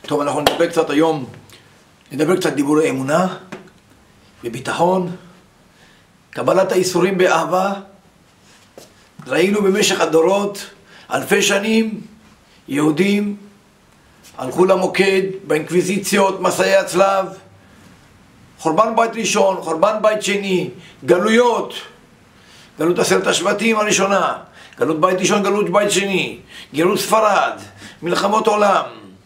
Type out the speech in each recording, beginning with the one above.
טוב, אנחנו נדבר קצת היום, נדבר קצת דיבורי אמונה, בביטחון, קבלת האיסורים באהבה. ראינו במשך הדורות, אלפי שנים, יהודים הלכו למוקד, באינקוויזיציות, מסעי הצלב, חורבן בית ראשון, חורבן בית שני, גלויות, גלות 10 השבטים הראשונה, גלות בית ראשון, גלות בית שני, גירוש ספרד, מלחמות עולם,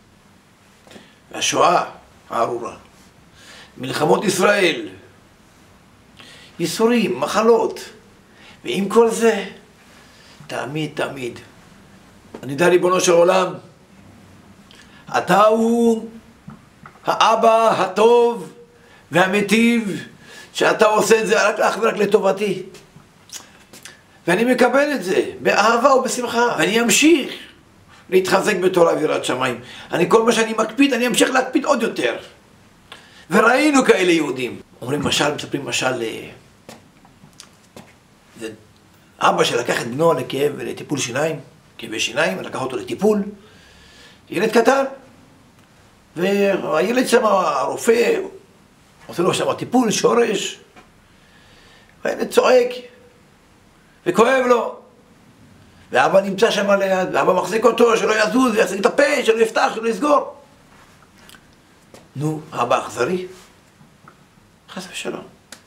והשואה הארורה, מלחמות ישראל, ייסורים, מחלות, ועם כל זה, תמיד, אני יודע ריבונו של עולם, אתה הוא האבא הטוב והמיטיב, שאתה עושה את זה רק לטובתי. ואני מקבל את זה באהבה ובשמחה, ואני אמשיך להתחזק בתורה ויראת שמיים. כל מה שאני מקפיד, אני אמשיך להקפיד עוד יותר. וראינו כאלה יהודים. אומרים מספרים משל, זה אבא שלקח את בנו לכאב ולטיפול שיניים, כאבי שיניים, לקח אותו לטיפול, ילד קטן, והילד שם, הרופא, עושה לו שם טיפול שורש, והילד צועק, וכואב לו, ואבא נמצא שם ליד, ואבא מחזיק אותו, שלא יזוז, ויחזיק את הפה, שלא יפתח, שלא יסגור. נו, אבא אכזרי? חס ושלום.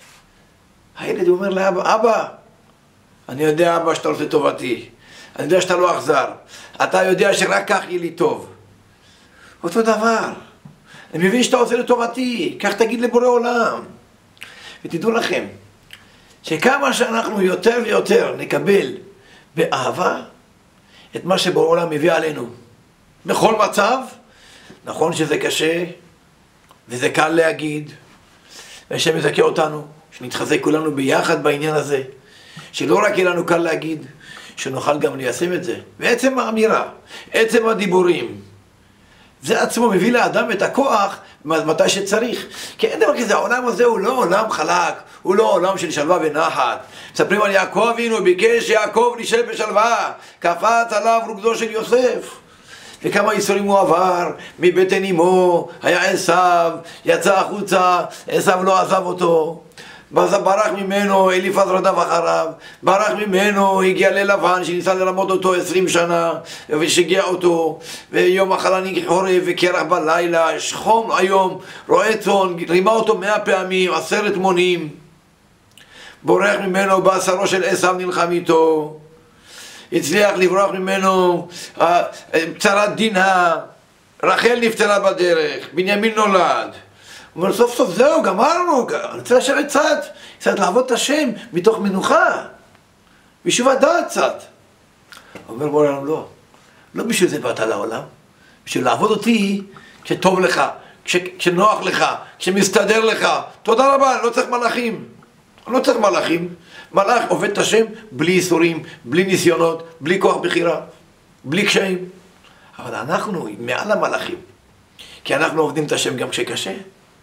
הילד אומר לאבא, אבא, אני יודע אבא שאתה עושה טובתי, אני יודע שאתה לא אכזר, אתה יודע שרק כך יהיה לי טוב. אותו דבר, אני מבין שאתה עושה לטובתי, כך תגיד לבורא עולם. ותדעו לכם, שכמה שאנחנו יותר ויותר נקבל באהבה את מה שבורא עולם מביא עלינו בכל מצב, נכון שזה קשה וזה קל להגיד, והשם יזכה אותנו, שנתחזק כולנו ביחד בעניין הזה, שלא רק יהיה לנו קל להגיד, שנוכל גם ליישם את זה. ועצם האמירה, עצם הדיבורים, זה עצמו מביא לאדם את הכוח מתי שצריך. כי אין דבר כזה, העולם הזה הוא לא עולם חלק, הוא לא עולם של שלווה ונחת. מספרים על יעקב אבינו, ביקש יעקב להישאר בשלווה, קפץ עליו רוגזו של יוסף. וכמה ייסורים הוא עבר, מבטן אמו, היה עשיו, יצא החוצה, עשיו לא עזב אותו. ברח ממנו, אליפז רדף אחריו, ברח ממנו, הגיע ללבן שניסה לרמות אותו 20 שנה ושגיע אותו, ויום החלני חורף וקרח בלילה, שחום היום, רועה צאן, רימה אותו 100 פעמים, 10 מונים, בורח ממנו, בעשרו של עשיו נלחם איתו, הצליח לברוח ממנו, צרת דינה, רחל נפטרה בדרך, בנימין נולד. הוא אומר, סוף סוף זהו, גמרנו, אני רוצה לשבת קצת לעבוד את השם מתוך מנוחה, בשביל הדעת קצת. הוא אומר, בוא לנו, לא בשביל זה באת לעולם, בשביל לעבוד אותי כשטוב לך, כשנוח לך, כשמסתדר לך. תודה רבה, אני לא צריך מלאכים. אני לא צריך מלאכים. מלאך עובד את השם בלי איסורים, בלי ניסיונות, בלי כוח בחירה, בלי קשיים. אבל אנחנו מעל המלאכים, כי אנחנו עובדים את השם גם כשקשה.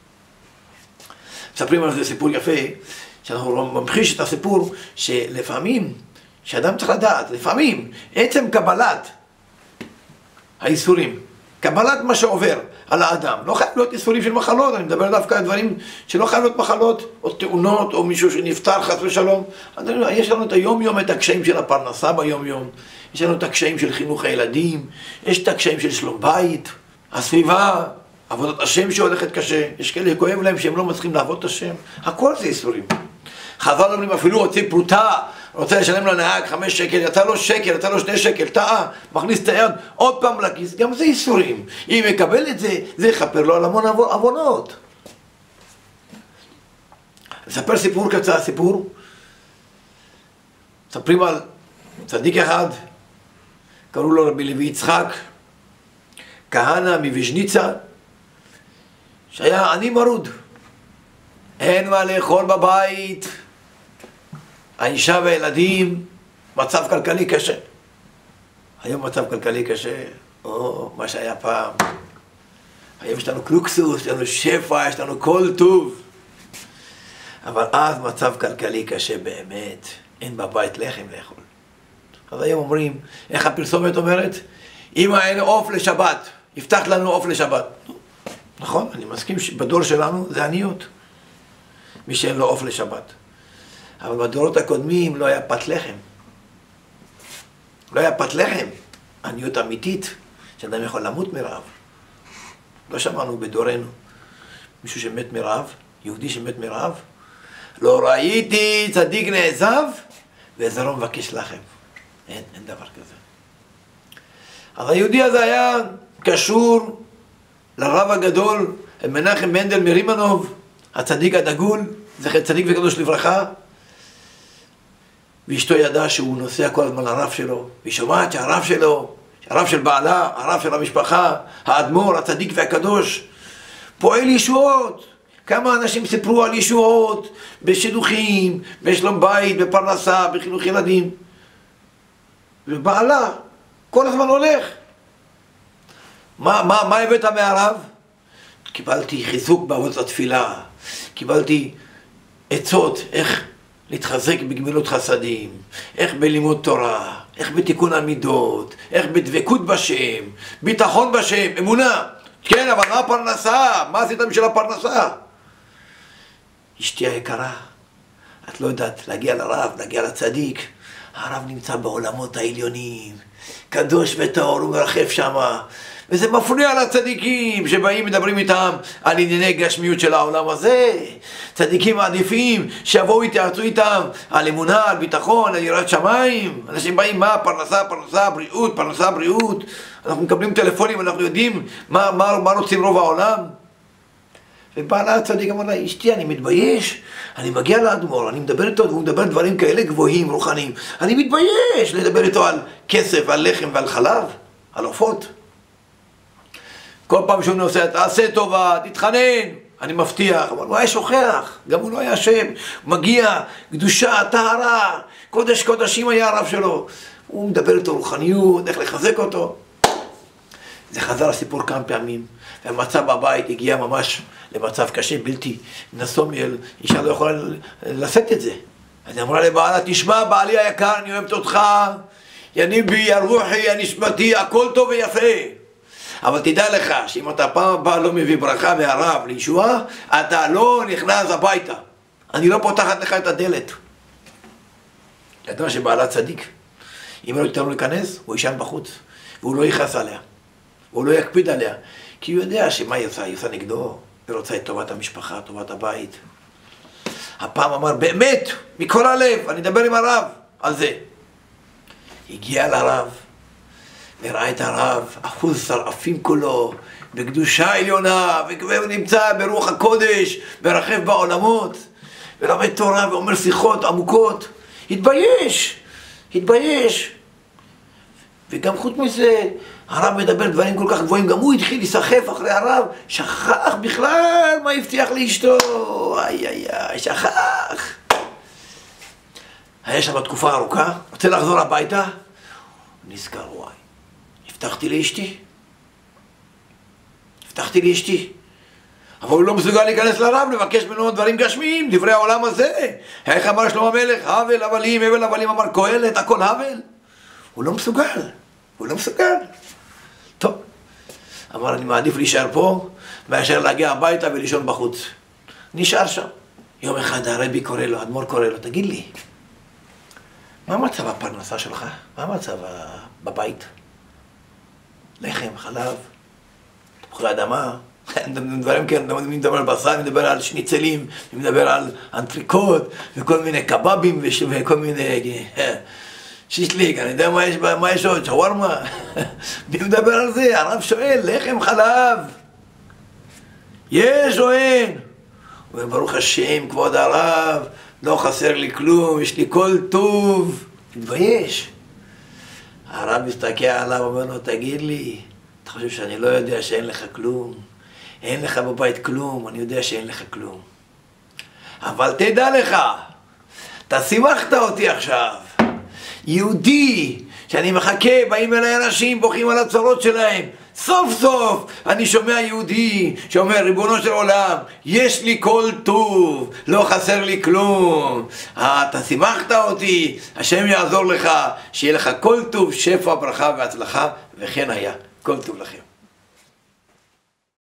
מספרים על זה סיפור יפה, שאנחנו ממחיש את הסיפור שלפעמים, שאדם צריך לדעת, לפעמים, עצם קבלת האיסורים, קבלת מה שעובר על האדם, לא חייב להיות איסורים של מחלות, אני מדבר דווקא על דברים שלא חייב להיות מחלות, או תאונות, או מישהו שנפטר חס ושלום. יש לנו את היום-יום, את הקשיים של הפרנסה ביום-יום, יש לנו את הקשיים של חינוך הילדים, יש את הקשיים של שלום בית, הסביבה, עבודת השם שהולכת קשה, יש כאלה כואב להם שהם לא מצליחים לעבוד את השם, הכל זה איסורים. חז"ל אומרים אפילו הוציא פרוטה, רוצה לשלם לנהג 5 שקל, יצא לו שקל, יצא לו 2 שקל, טעה, מכניס את היד עוד פעם לכיס, גם זה איסורים. אם יקבל את זה, זה יכפר לו על המון עוונות. נספר סיפור קצר, מספרים על צדיק אחד, קראו לו רבי לוי יצחק, כהנא מוויז'ניצה, שהיה עני מרוד, אין מה לאכול בבית, האישה והילדים, מצב כלכלי קשה. היום מצב כלכלי קשה, או מה שהיה פעם. היום יש לנו קלוקסוס, יש לנו שפע, יש לנו כל טוב. אבל אז מצב כלכלי קשה באמת, אין בבית לחם לאכול. אז היום אומרים, איך הפרסומת אומרת? אמא אין עוף לשבת, הבטחת לנו עוף לשבת. נכון, אני מסכים שבדור שלנו זה עניות. מי שאין לו עוף לשבת. אבל בדורות הקודמים לא היה פת לחם. לא היה פת לחם. עניות אמיתית, שאדם יכול למות מרעב. לא שמענו בדורנו מישהו שמת מרעב, יהודי שמת מרעב. לא ראיתי צדיק נעזב וזרעו מבקש לחם. אין דבר כזה. אז היהודי הזה היה קשור לרב הגדול, מנחם מנדל מרימנוב, הצדיק הדגול, זכר צדיק וקדוש לברכה. ואשתו ידעה שהוא נוסע כל הזמן לרב שלו, והיא שומעת שהרב שלו, הרב של בעלה, הרב של המשפחה, האדמו"ר, הצדיק והקדוש, פועל ישועות. כמה אנשים סיפרו על ישועות, בשידוכים, בשלום בית, בפרנסה, בחינוך ילדים. ובעלה כל הזמן הולך. מה הבאת מהרב? קיבלתי חיזוק בעבודת התפילה, קיבלתי עצות איך להתחזק בגמילות חסדים, איך בלימוד תורה, איך בתיקון המידות, איך בדבקות בשם, ביטחון בשם, אמונה. כן, אבל מה הפרנסה? מה עשית בשביל הפרנסה? אשתי היקרה, את לא יודעת להגיע לרב, להגיע לצדיק. הרב נמצא בעולמות העליונים, קדוש וטהור, הוא מרחף שמה. וזה מפריע לצדיקים שבאים מדברים איתם על ענייני גשמיות של העולם הזה. צדיקים מעדיפים שיבואו יתייעצו איתם על אמונה, על ביטחון, על יראת שמיים. אנשים באים, מה? פרנסה, בריאות, פרנסה, בריאות. אנחנו מקבלים טלפונים, אנחנו יודעים מה רוצים רוב העולם. ובעלה הצדיק אמר לה, אשתי, אני מתבייש, אני מגיע לאדמו"ר, אני מדבר איתו, והוא מדבר דברים כאלה גבוהים, רוחניים. אני מתבייש לדבר איתו על כסף, על לחם ועל חלב, על עופות. כל פעם שהוא נוסע, תעשה טובה, תתחנן, אני מבטיח, אבל הוא היה שוכח, גם הוא לא היה שם, מגיע, קדושה, טהרה, קודש קודשים היה הרב שלו. הוא מדבר איתו רוחניות, איך לחזק אותו. זה חזר הסיפור כמה פעמים, והמצב בבית הגיע ממש למצב קשה, בלתי נסומיאל, אישה לא יכולה לשאת את זה. אז היא אמרה לבעלה, תשמע בעלי היקר, אני אוהבת אותך, יניב בי, ירוחי, הנשמתי, הכל טוב ויפה. אבל תדע לך שאם אתה פעם הבאה לא מביא ברכה מהרב לישועה, אתה לא נכנס הביתה. אני לא פותחת לך את הדלת. ידוע שבעלה צדיק. אם לא ייתן לו להיכנס, הוא יישן בחוץ. והוא לא יכעס עליה. הוא לא יקפיד עליה. כי הוא יודע שמה היא עושה? היא עושה נגדו. היא רוצה את טובת המשפחה, טובת הבית. הפעם אמר, באמת, מכל הלב, אני אדבר עם הרב על זה. הגיע לרב. וראה את הרב, אחוז שרעפים כולו, בקדושה עליונה, וכבר נמצא ברוח הקודש, מרחב בעולמות, ולומד תורה ואומר שיחות עמוקות. התבייש. וגם חוץ מזה, הרב מדבר דברים כל כך גבוהים, גם הוא התחיל להיסחף אחרי הרב, שכח בכלל מה הבטיח לאשתו, שכח. היה שם תקופה ארוכה, רוצה לחזור הביתה, נזכר, וואי. הבטחתי לאשתי. אבל הוא לא מסוגל להיכנס לרב, לבקש ממנו דברים גשמיים, דברי העולם הזה. איך אמר שלמה המלך? הבל הבלים, הבל הבלים, אמר קהלת, הכל הבל. הוא לא מסוגל. טוב. אמר, אני מעדיף להישאר פה, מאשר להגיע הביתה ולישון בחוץ. נשאר שם. יום אחד הרבי קורא לו, האדמו"ר קורא לו, תגיד לי, מה מצב הפרנסה שלך? מה מצב בבית? לחם, חלב, תפוחי אדמה, דברים כאלה, אני מדבר על בשר, אני מדבר על שניצלים, אני מדבר על אנטריקוט, וכל מיני קבבים, וכל מיני שישליק, אני יודע מה יש עוד, שווארמה, אני מדבר על זה, הרב שואל, לחם, חלב, יש או אין? הוא אומר, ברוך השם, כבוד הרב, לא חסר לי כלום, יש לי כל טוב, מתבייש. הרב מסתכל עליו, אומר לו, תגיד לי, אתה חושב שאני לא יודע שאין לך כלום? אין לך בבית כלום, אני יודע שאין לך כלום. אבל תדע לך, אתה שימחת אותי עכשיו. יהודי, שאני מחכה, באים אליי אנשים, בוכים על הצרות שלהם. סוף סוף אני שומע יהודי שאומר, ריבונו של עולם, יש לי כל טוב, לא חסר לי כלום. אתה שימחת אותי, השם יעזור לך, שיהיה לך כל טוב, שפע, ברכה והצלחה, וכן היה. כל טוב לכם.